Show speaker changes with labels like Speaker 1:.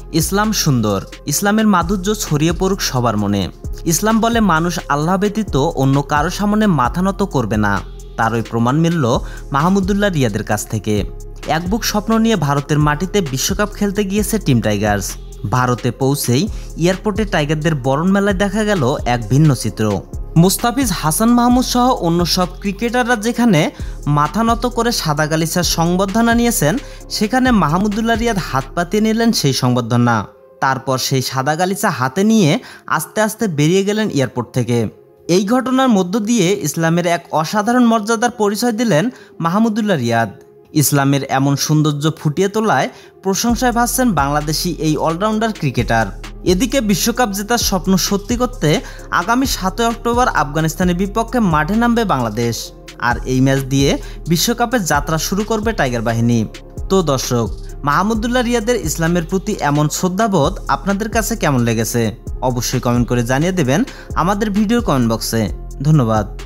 Speaker 1: ইসলাম সুন্দর, ইসলামের মাধুর্য ছড়িয়ে পড়ুক সবার মনে। ইসলাম বলে মানুষ আল্লাহ ব্যতীত অন্য কারো সামনে মাথা নত করবে না। তারই প্রমাণ মিলল মাহমুদুল্লাহ রিয়াদের কাছ থেকে। এক বুক স্বপ্ন নিয়ে ভারতের মাটিতে বিশ্বকাপ খেলতে গিয়েছে টিম টাইগার্স। ভারতে পৌঁছেই এয়ারপোর্টে টাইগারদের বরণ মেলায় দেখা গেল এক ভিন্ন চিত্র। মুস্তাফিজ, হাসান মাহমুদ সহ অন্য সব ক্রিকেটাররা যেখানে মাথা নত করে সাদা গালিচার সংবর্ধনা নিয়েছেন, সেখানে মাহমুদুল্লাহ রিয়াদ হাত পাতিয়ে নিলেন সেই সংবর্ধনা। তারপর সেই সাদা গালিচা হাতে নিয়ে আস্তে আস্তে বেরিয়ে গেলেন এয়ারপোর্ট থেকে। এই ঘটনার মধ্য দিয়ে ইসলামের এক অসাধারণ মর্যাদার পরিচয় দিলেন মাহমুদুল্লাহ রিয়াদ। ইসলামের এমন সৌন্দর্য ফুটিয়ে তোলায় প্রশংসায় ভাসছেন বাংলাদেশি এই অলরাউন্ডার ক্রিকেটার। এদিকে বিশ্বকাপ জেতার স্বপ্ন সত্যি করতে আগামী 7 অক্টোবর আফগানিস্তানের বিপক্ষে মাঠে নামবে বাংলাদেশ। আর এই ম্যাচ দিয়ে বিশ্বকাপের যাত্রা শুরু করবে টাইগার বাহিনী। তো দর্শক, মাহমুদুল্লাহ রিয়াদের ইসলামের প্রতি এমন শ্রদ্ধাবোধ আপনাদের কাছে কেমন লেগেছে অবশ্যই কমেন্ট করে জানিয়ে দেবেন আমাদের ভিডিওর কমেন্ট বক্সে। ধন্যবাদ।